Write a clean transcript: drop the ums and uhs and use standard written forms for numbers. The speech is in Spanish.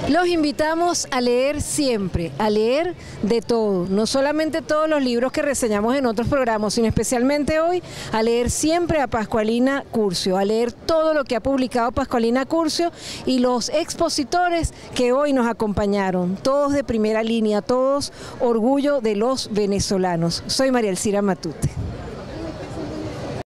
Los invitamos a leer siempre, a leer de todo, no solamente todos los libros que reseñamos en otros programas, sino especialmente hoy, a leer siempre a Pascualina Curcio, a leer todo lo que ha publicado Pascualina Curcio y los expositores que hoy nos acompañaron, todos de primera línea, todos orgullo de los venezolanos. Soy María Elcira Matute.